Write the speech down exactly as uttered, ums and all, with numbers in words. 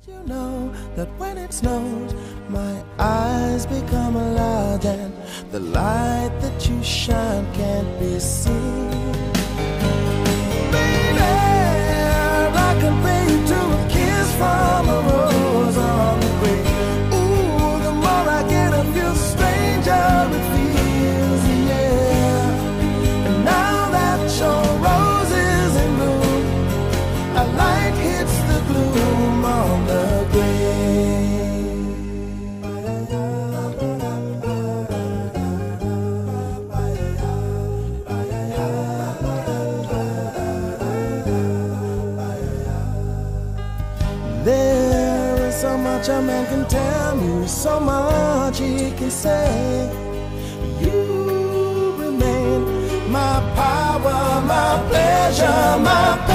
You know that when it snows, my eyes become large and the light that you shine can't be seen. Baby, I compare you to a kiss from a rose on the grave. Ooh, the more I get of you, stranger it feels, yeah. And now that your rose is in bloom, a light hits the gloom on the grave. There is so much a man can tell you, so much he can say. You remain my power, my pleasure, my pain.